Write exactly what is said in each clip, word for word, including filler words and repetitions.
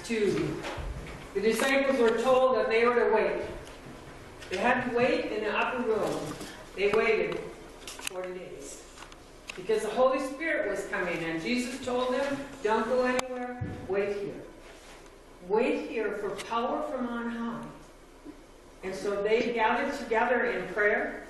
two. The disciples were told that they were to wait. They had to wait in the upper room. They waited forty days. Because the Holy Spirit was coming, and Jesus told them, don't go anywhere, wait here. Wait here for power from on high. And so they gathered together in prayer,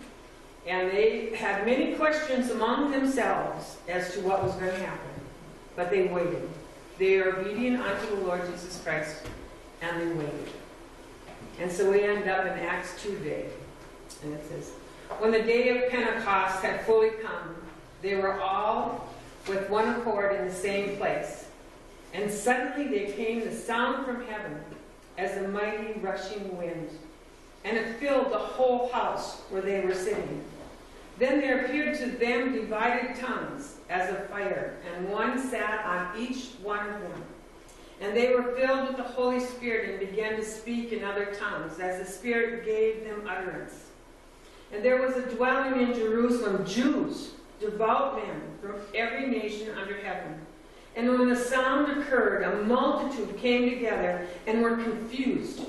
and they had many questions among themselves as to what was going to happen. But they waited. They are obedient unto the Lord Jesus Christ, and they waited. And so we end up in Acts two day. And it says, when the day of Pentecost had fully come, they were all with one accord in the same place. And suddenly there came the sound from heaven as a mighty rushing wind, and it filled the whole house where they were sitting. Then there appeared to them divided tongues as of fire, and one sat on each one of them. And they were filled with the Holy Spirit and began to speak in other tongues as the Spirit gave them utterance. And there was a dwelling in Jerusalem, Jews, devout men from every nation under heaven. And when the sound occurred, a multitude came together and were confused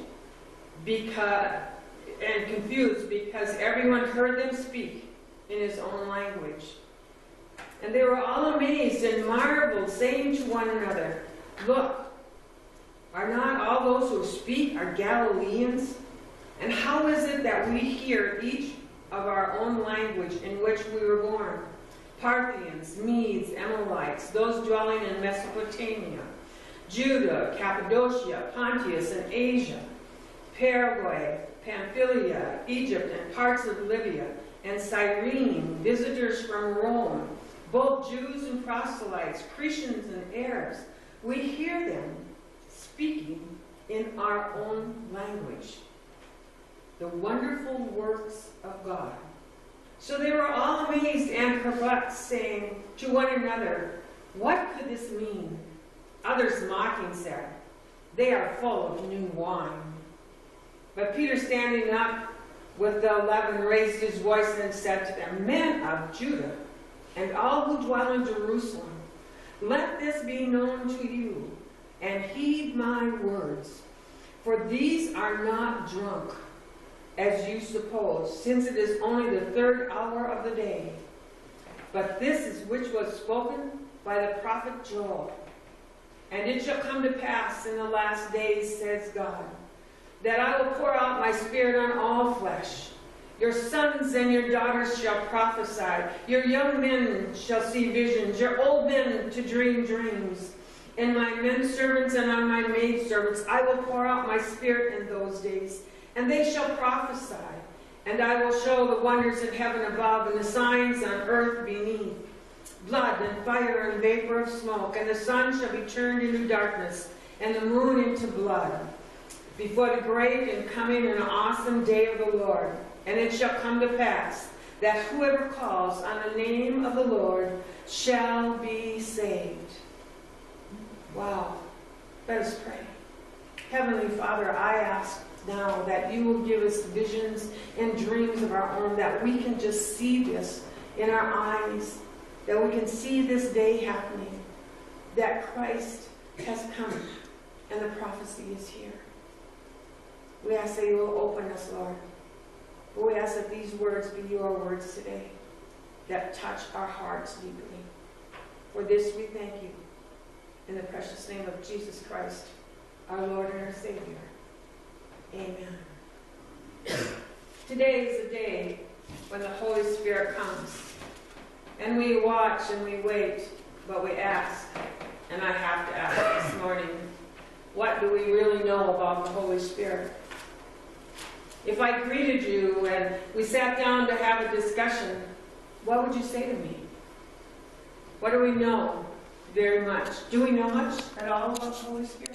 because and confused because everyone heard them speak in his own language. And they were all amazed and marveled, saying to one another, look, are not all those who speak are Galileans? And how is it that we hear each of our own language in which we were born? Parthians, Medes, Amalekites, those dwelling in Mesopotamia, Judah, Cappadocia, Pontus, and Asia, Paraguay, Pamphylia, Egypt, and parts of Libya, and Cyrene, visitors from Rome, both Jews and proselytes, Cretians and Arabs. We hear them speaking in our own language the wonderful works of God. So they were all amazed and perplexed, saying to one another, what could this mean? Others mocking said, they are full of new wine. But Peter, standing up with the eleven, raised his voice and said to them, men of Judah, and all who dwell in Jerusalem, let this be known to you, and heed my words. For these are not drunk, as you suppose, since it is only the third hour of the day. But this is which was spoken by the prophet Joel. And it shall come to pass in the last days, says God, that I will pour out my spirit on all flesh. Your sons and your daughters shall prophesy. Your young men shall see visions. Your old men to dream dreams. And my men servants and on my maid servants I will pour out my spirit in those days. And they shall prophesy. And I will show the wonders in heaven above and the signs on earth beneath. Blood and fire and vapor of smoke. And the sun shall be turned into darkness and the moon into blood, before the great and coming and awesome day of the Lord. And it shall come to pass that whoever calls on the name of the Lord shall be saved. Wow. Let us pray. Heavenly Father, I ask now that you will give us visions and dreams of our own, that we can just see this in our eyes, that we can see this day happening, that Christ has come and the prophecy is here. We ask that you will open us, Lord. But we ask that these words be your words today, that touch our hearts deeply. For this we thank you. In the precious name of Jesus Christ, our Lord and our Savior. Amen. Today is the day when the Holy Spirit comes. And we watch and we wait, but we ask. And I have to ask this morning, what do we really know about the Holy Spirit? If I greeted you and we sat down to have a discussion, what would you say to me? What do we know? Very much. Do we know much at all about the Holy Spirit?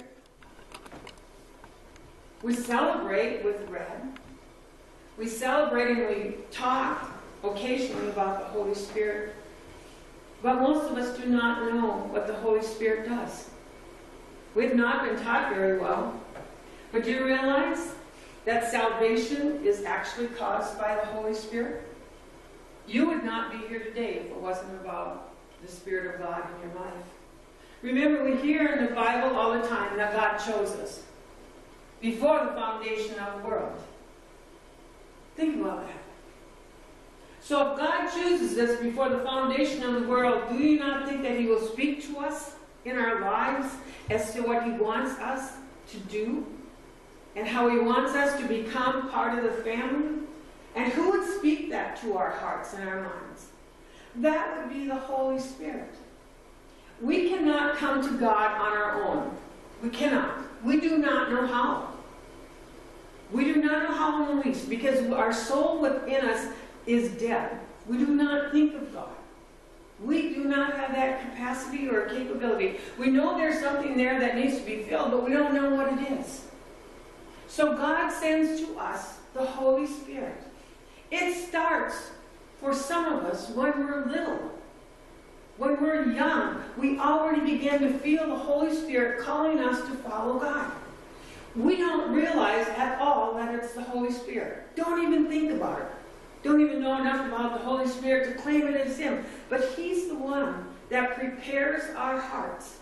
We celebrate with bread. We celebrate and we talk occasionally about the Holy Spirit. But most of us do not know what the Holy Spirit does. We've not been taught very well. But do you realize that salvation is actually caused by the Holy Spirit? You would not be here today if it wasn't about the Spirit of God in your life. Remember, we hear in the Bible all the time and that God chose us before the foundation of the world. Think about that. So if God chooses us before the foundation of the world, do you not think that He will speak to us in our lives as to what He wants us to do? And how He wants us to become part of the family? And who would speak that to our hearts and our minds? That would be the Holy Spirit. We cannot come to God on our own. We cannot. We do not know how. We do not know how in the least, because our soul within us is dead. We do not think of God. We do not have that capacity or capability. We know there's something there that needs to be filled, but we don't know what it is. So God sends to us the Holy Spirit. It starts for some of us when we're little. When we're young, we already begin to feel the Holy Spirit calling us to follow God. We don't realize at all that it's the Holy Spirit. Don't even think about it. Don't even know enough about the Holy Spirit to claim it as Him. But He's the one that prepares our hearts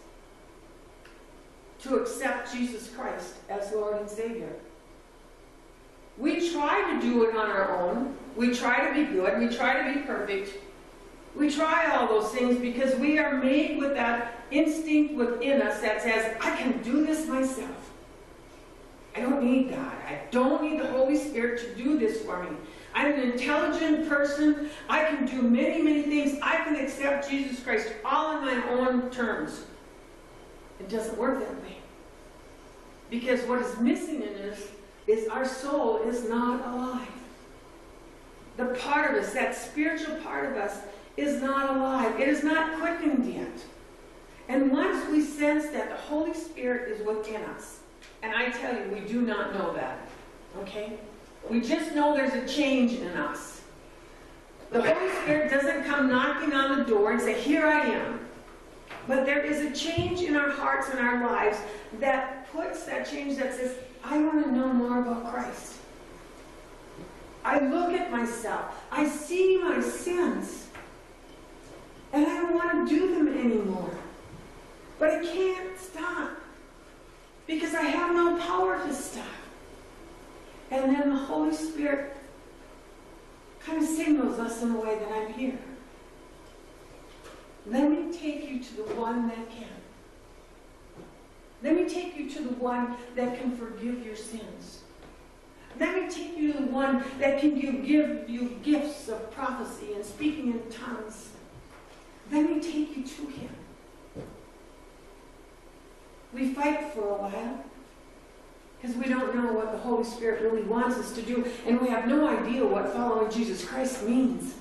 to accept Jesus Christ as Lord and Savior. We try to do it on our own. We try to be good. We try to be perfect. We try all those things because we are made with that instinct within us that says, I can do this myself. I don't need God. I don't need the Holy Spirit to do this for me. I'm an intelligent person. I can do many, many things. I can accept Jesus Christ all on my own terms. It doesn't work that way. Because what is missing in us is our soul is not alive. The part of us, that spiritual part of us, is not alive. It is not quickened yet. And once we sense that the Holy Spirit is within us, and I tell you, we do not know that, okay? We just know there's a change in us. The Holy Spirit doesn't come knocking on the door and say, here I am. But there is a change in our hearts and our lives that puts that change that says, I want to know more about Christ. I look at myself. I see my sins. And I don't want to do them anymore. But I can't stop. Because I have no power to stop. And then the Holy Spirit kind of signals us in a way that I'm here. Let me take you to the one that can. Let me take you to the one that can forgive your sins. Let me take you to the one that can give, give you gifts of prophecy and speaking in tongues. Let me take you to Him. We fight for a while because we don't know what the Holy Spirit really wants us to do, and we have no idea what following Jesus Christ means.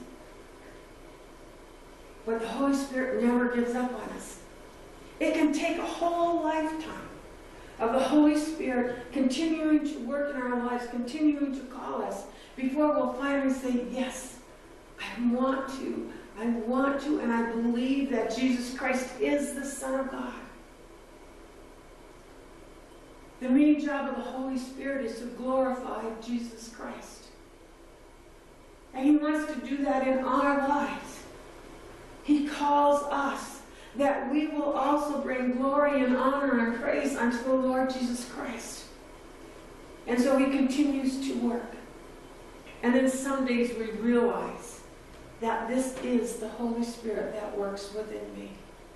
But the Holy Spirit never gives up on us. It can take a whole lifetime of the Holy Spirit continuing to work in our lives, continuing to call us, before we'll finally say, yes, I want to, I want to, and I believe that Jesus Christ is the Son of God. The main job of the Holy Spirit is to glorify Jesus Christ. And He wants to do that in our lives. He calls us that we will also bring glory and honor and praise unto the Lord Jesus Christ. And so He continues to work. And then some days we realize that this is the Holy Spirit that works within me.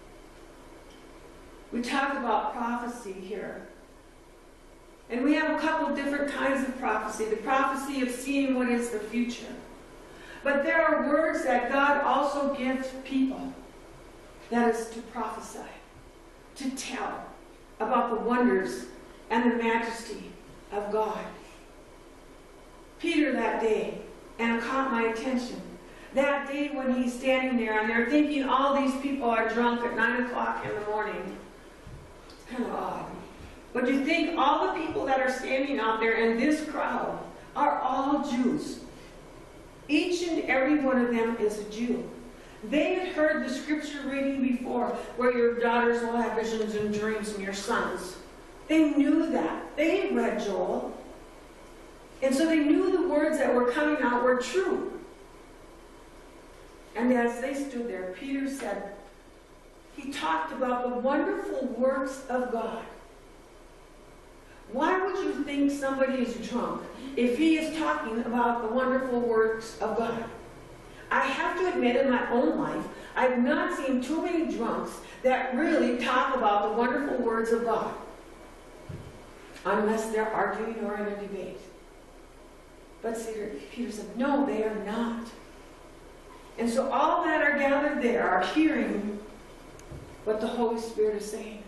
We talk about prophecy here. And we have a couple different kinds of prophecy. The prophecy of seeing what is the future. But there are words that God also gives people. That is to prophesy, to tell about the wonders and the majesty of God. Peter that day, and it caught my attention, that day when he's standing there and they're thinking all these people are drunk at nine o'clock in the morning. It's kind of odd. But you think all the people that are standing out there in this crowd are all Jews. Each and every one of them is a Jew. They had heard the scripture reading before, where your daughters will have visions and dreams and your sons. They knew that. They had read Joel. And so they knew the words that were coming out were true. And as they stood there, Peter said, he talked about the wonderful works of God. think somebody is drunk if he is talking about the wonderful works of God. I have to admit, in my own life, I've not seen too many drunks that really talk about the wonderful words of God, unless they're arguing or in a debate. But see, Peter said, no, they are not. And so all that are gathered there are hearing what the Holy Spirit is saying.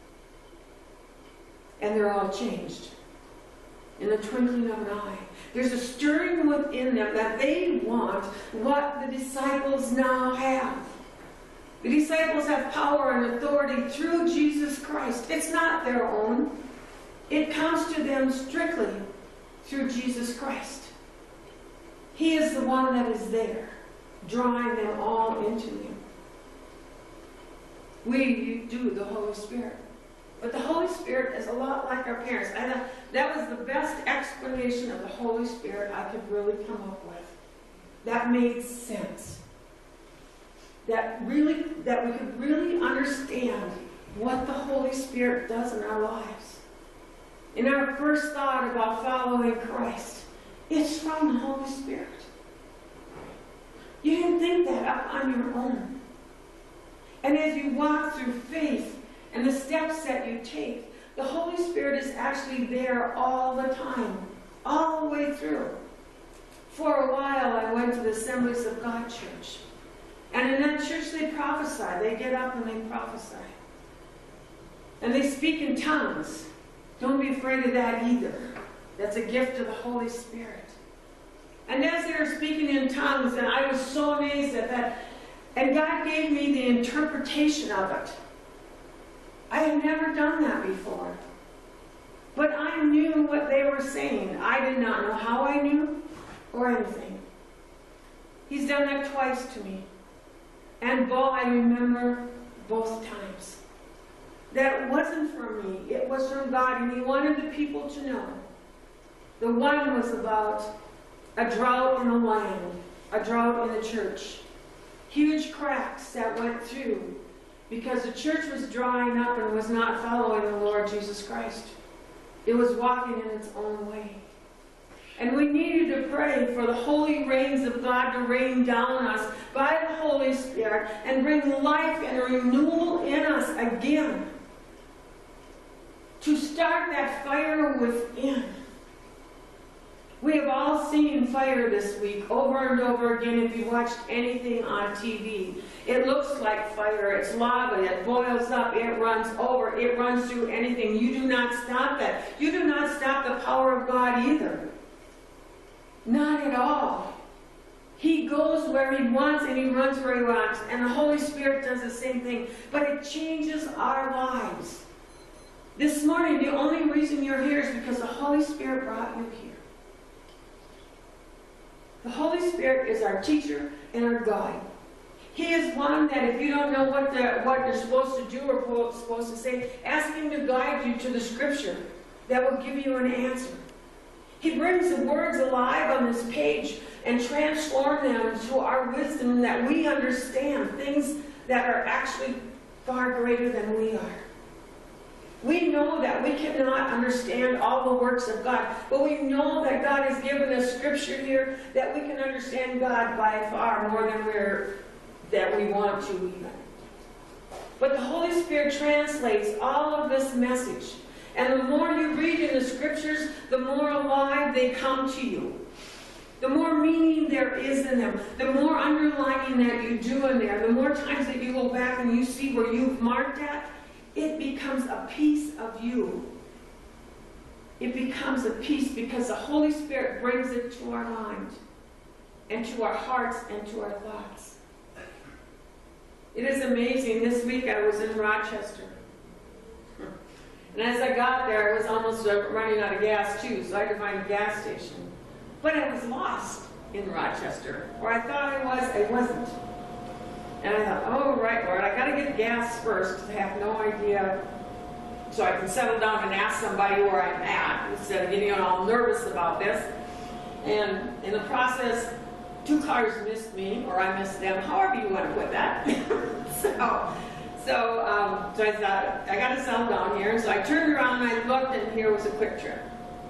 And they're all changed in the twinkling of an eye. There's a stirring within them that they want what the disciples now have. The disciples have power and authority through Jesus Christ. It's not their own. It comes to them strictly through Jesus Christ. He is the one that is there, drawing them all into Him. We do the Holy Spirit. But the Holy Spirit is a lot like our parents. And that was the best explanation of the Holy Spirit I could really come up with. That made sense. That really, that we could really understand what the Holy Spirit does in our lives. In our first thought about following Christ, it's from the Holy Spirit. You didn't think that up on your own. And as you walk through faith and the steps that you take, the Holy Spirit is actually there all the time, all the way through. For a while, I went to the Assemblies of God church. And in that church, they prophesy. They get up and they prophesy. And they speak in tongues. Don't be afraid of that either. That's a gift of the Holy Spirit. And as they were speaking in tongues, and I was so amazed at that, and God gave me the interpretation of it. I had never done that before. But I knew what they were saying. I did not know how I knew or anything. He's done that twice to me. And both, I remember both times. That it wasn't from me. It was from God, and He wanted the people to know. The one was about a drought in the land, a drought in the church. Huge cracks that went through because the church was drying up and was not following the Lord Jesus Christ. It was walking in its own way. And we needed to pray for the holy rains of God to rain down on us by the Holy Spirit and bring life and renewal in us again. To start that fire within. We have all seen fire this week over and over again if you watched anything on T V. It looks like fire. It's lava. It boils up. It runs over. It runs through anything. You do not stop that. You do not stop the power of God either. Not at all. He goes where He wants and He runs where He wants. And the Holy Spirit does the same thing. But it changes our lives. This morning, the only reason you're here is because the Holy Spirit brought you here. The Holy Spirit is our teacher and our guide. He is one that if you don't know what, the, what you're supposed to do or supposed to say, ask Him to guide you to the Scripture that will give you an answer. He brings the words alive on this page and transform them to our wisdom that we understand, things that are actually far greater than we are. We know that we cannot understand all the works of God, but we know that God has given us Scripture here that we can understand God by far more than we're, that we want to even. But the Holy Spirit translates all of this message. And the more you read in the Scriptures, the more alive they come to you. The more meaning there is in them. The more underlining that you do in there. The more times that you go back and you see where you've marked at, it becomes a piece of you. It becomes a piece because the Holy Spirit brings it to our mind and to our hearts and to our thoughts. It is amazing. This week I was in Rochester. And as I got there, I was almost running out of gas too, so I had to find a gas station. But I was lost in Rochester. Where I thought I was, I wasn't. And I thought, oh, right, Lord, I got to get gas first because I have no idea. So I can settle down and ask somebody where I'm at instead of getting all nervous about this. And in the process, two cars missed me, or I missed them, however you want to put that. so so, um, so I thought, I got to settle down here. And so I turned around and I looked, and here was a Quick Trip.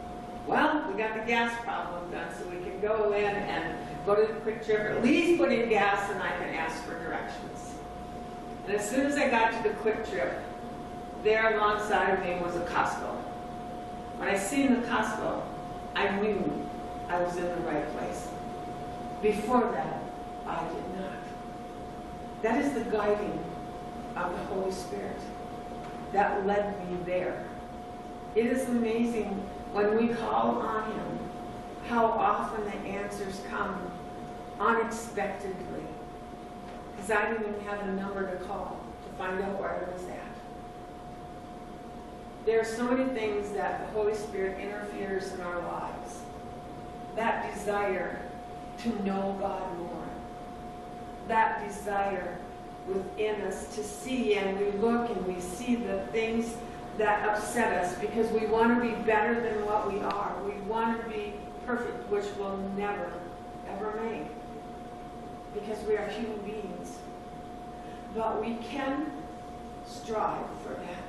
Well, we got the gas problem done, so we can go in and go to the Quick Trip, or at least put in gas, and I can ask for directions. And as soon as I got to the Quick Trip, there alongside of me was a Costco. When I seen the Costco, I knew I was in the right place. Before that, I did not. That is the guiding of the Holy Spirit that led me there. It is amazing when we call on Him, how often the answers come unexpectedly. Because I didn't even have a number to call to find out where I was at. There are so many things that the Holy Spirit interferes in our lives. That desire to know God more. That desire within us to see, and we look and we see the things that upset us because we want to be better than what we are. We want to be perfect, which we'll never, ever make because we are human beings. But we can strive for that.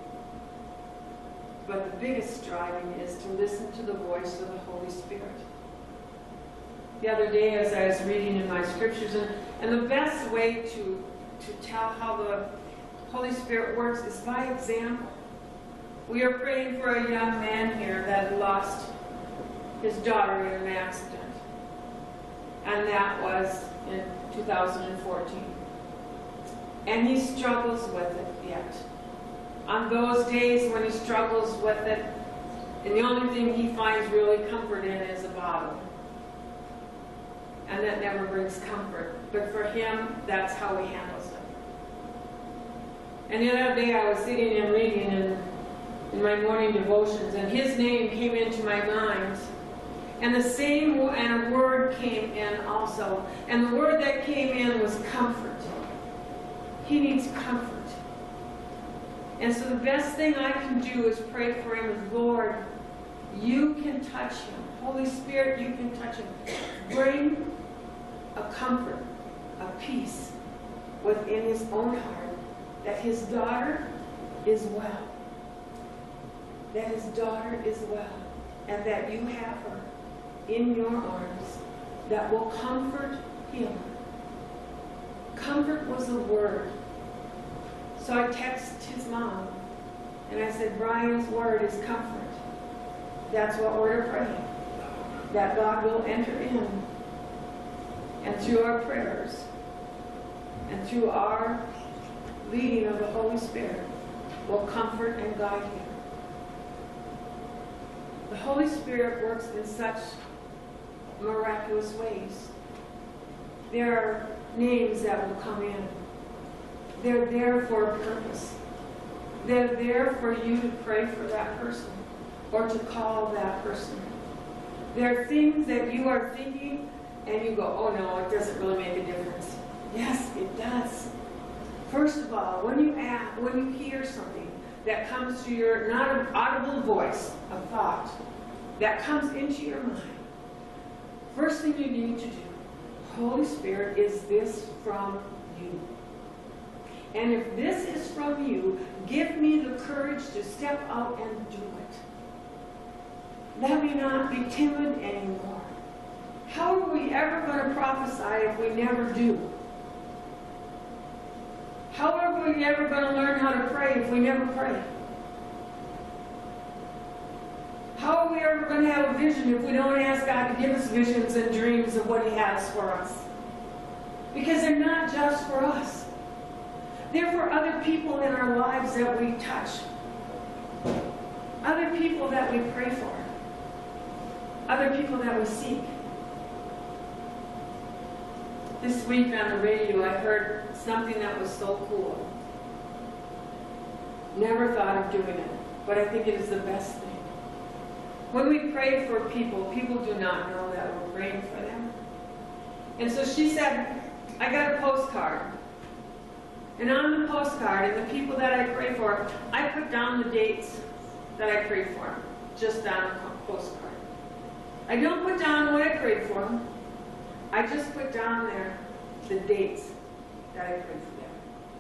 But the biggest striving is to listen to the voice of the Holy Spirit. The other day as I was reading in my scriptures, and, and the best way to, to tell how the Holy Spirit works is by example. We are praying for a young man here that lost his daughter in an accident. And that was in two thousand fourteen. And he struggles with it yet. On those days when he struggles with it, and the only thing he finds really comfort in is a bottle. And that never brings comfort. But for him, that's how he handles it. And the other day I was sitting and reading in, in my morning devotions, and his name came into my mind. And the same, and a word came in also. And the word that came in was comfort. He needs comfort. And so the best thing I can do is pray for him is, Lord, you can touch him. Holy Spirit, you can touch him. Bring a comfort, a peace within his own heart that his daughter is well. That his daughter is well. And that you have her in your arms that will comfort him. Comfort was a word. So I texted his mom, and I said, Brian's word is comfort. That's what we're praying. That God will enter in, and through our prayers, and through our leading of the Holy Spirit, will comfort and guide him. The Holy Spirit works in such miraculous ways. There are names that will come in. They're there for a purpose. They're there for you to pray for that person or to call that person. There are things that you are thinking and you go, oh no, it doesn't really make a difference. Yes, it does. First of all, when you ask, when you hear something that comes to your, not an audible voice, a thought, that comes into your mind, first thing you need to do, Holy Spirit, is this from you? And if this is from you, give me the courage to step out and do it. Let me not be timid anymore. How are we ever going to prophesy if we never do? How are we ever going to learn how to pray if we never pray? How are we ever going to have a vision if we don't ask God to give us visions and dreams of what He has for us? Because they're not just for us. They're for other people in our lives that we touch. Other people that we pray for. Other people that we seek. This week on the radio, I heard something that was so cool. Never thought of doing it, but I think it is the best thing. When we pray for people, people do not know that we're praying for them. And so she said, I got a postcard. And on the postcard, and the people that I pray for, I put down the dates that I prayed for them, just on the postcard. I don't put down what I prayed for them. I just put down there the dates that I prayed for them.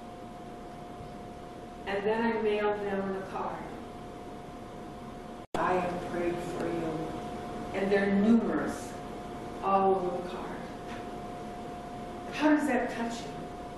And then I mailed them the card. I have prayed for you. And they're numerous all over the card. How does that touch you?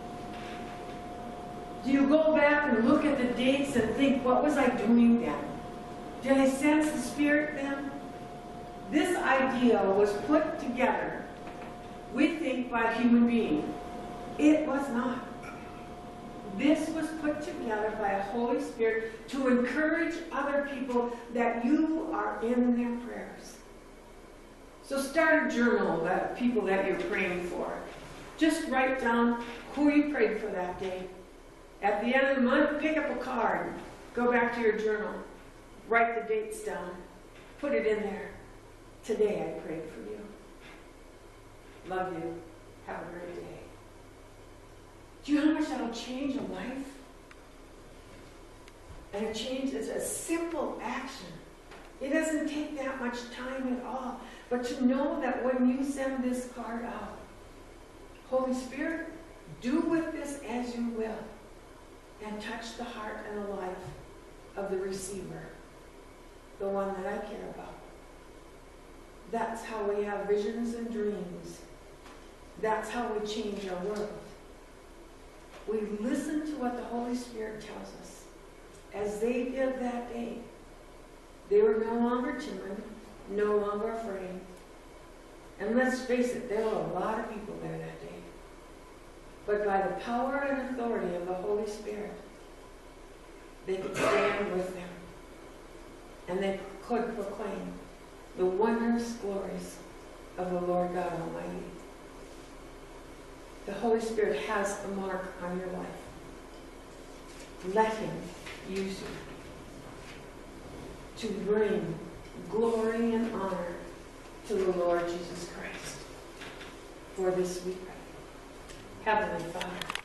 Do you go back and look at the dates and think, what was I doing then? Did I sense the Spirit then? This idea was put together, we think, by a human being. It was not. This was put together by a Holy Spirit to encourage other people that you are in their prayers. So start a journal of people that you're praying for. Just write down who you prayed for that day. At the end of the month, pick up a card. Go back to your journal. Write the dates down. Put it in there. Today I prayed for you. Love you. Have a great day. Do you know how much that'll change a life? And a change is a simple action. It doesn't take that much time at all. But to know that when you send this card out, Holy Spirit, do with this as you will, and touch the heart and the life of the receiver, the one that I care about. That's how we have visions and dreams. That's how we change our world. We listen to what the Holy Spirit tells us, as they did that day. They were no longer timid, no longer afraid. And let's face it, there were a lot of people there that day. But by the power and authority of the Holy Spirit, they could stand with them. And they could proclaim the wondrous glories of the Lord God Almighty. The Holy Spirit has a mark on your life. Let Him use you to bring glory and honor to the Lord Jesus Christ. For this we pray. Heavenly Father,